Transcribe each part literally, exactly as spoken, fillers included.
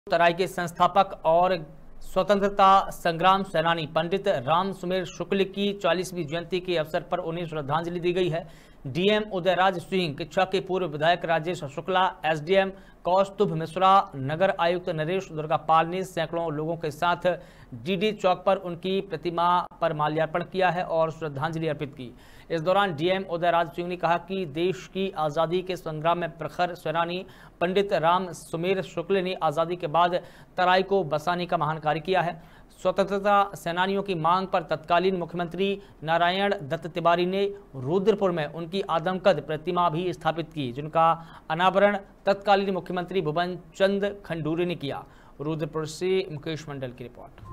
तराई के संस्थापक और स्वतंत्रता संग्राम सेनानी पंडित राम सुमेर शुक्ल की चालीसवीं जयंती के अवसर पर उन्हें श्रद्धांजलि दी गई है। डीएम उदयराज सिंह, किच्छा के पूर्व विधायक राजेश शुक्ला, एसडीएम कौस्तुभ मिश्रा, नगर आयुक्त नरेश दुर्गापाल ने सैकड़ों लोगों के साथ डीडी चौक पर उनकी प्रतिमा पर माल्यार्पण किया है और श्रद्धांजलि अर्पित की। इस दौरान डीएम उदयराज सिंह ने कहा कि देश की आज़ादी के संग्राम में प्रखर सेनानी पंडित राम सुमेर शुक्ल ने आज़ादी के बाद तराई को बसाने का महान कार्य किया है। स्वतंत्रता सेनानियों की मांग पर तत्कालीन मुख्यमंत्री नारायण दत्त तिवारी ने रुद्रपुर में उनकी आदमकद प्रतिमा भी स्थापित की, जिनका अनावरण तत्कालीन मुख्यमंत्री भुवन चंद खंडूरी ने किया। रुद्रपुर से मुकेश मंडल की रिपोर्ट।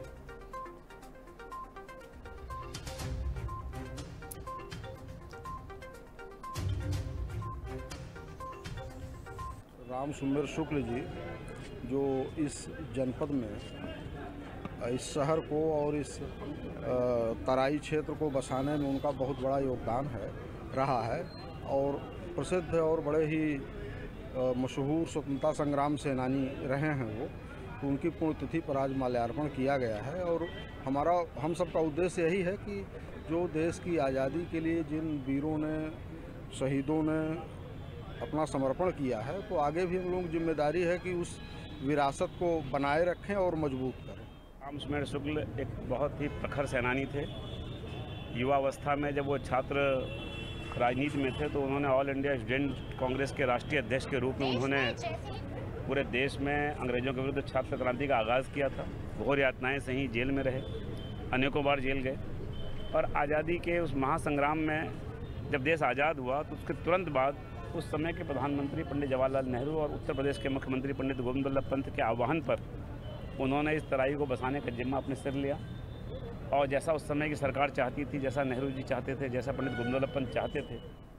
राम सुमेर शुक्ल जी जो इस जनपद में इस शहर को और इस तराई क्षेत्र को बसाने में उनका बहुत बड़ा योगदान है रहा है और प्रसिद्ध और बड़े ही मशहूर स्वतंत्रता संग्राम सेनानी रहे हैं वो, तो उनकी पुण्यतिथि पर आज माल्यार्पण किया गया है। और हमारा हम सबका उद्देश्य यही है कि जो देश की आज़ादी के लिए जिन वीरों ने, शहीदों ने अपना समर्पण किया है, तो आगे भी हम लोग जिम्मेदारी है कि उस विरासत को बनाए रखें और मजबूत करें। राम सुमेर शुक्ल एक बहुत ही प्रखर सेनानी थे। युवावस्था में जब वो छात्र राजनीति में थे तो उन्होंने ऑल इंडिया स्टूडेंट कांग्रेस के राष्ट्रीय अध्यक्ष के रूप में उन्होंने पूरे देश में अंग्रेजों के विरुद्ध छात्र क्रांति का आगाज़ किया था। घोर यातनाएं सही, जेल में रहे, अनेकों बार जेल गए और आज़ादी के उस महासंग्राम में जब देश आज़ाद हुआ तो उसके तुरंत बाद उस समय के प्रधानमंत्री पंडित जवाहरलाल नेहरू और उत्तर प्रदेश के मुख्यमंत्री पंडित गोविंद बल्लभ पंत के आह्वान पर उन्होंने इस तराई को बसाने का जिम्मा अपने सिर लिया और जैसा उस समय की सरकार चाहती थी, जैसा नेहरू जी चाहते थे, जैसा पंडित गोविंद बल्लभ पंत चाहते थे,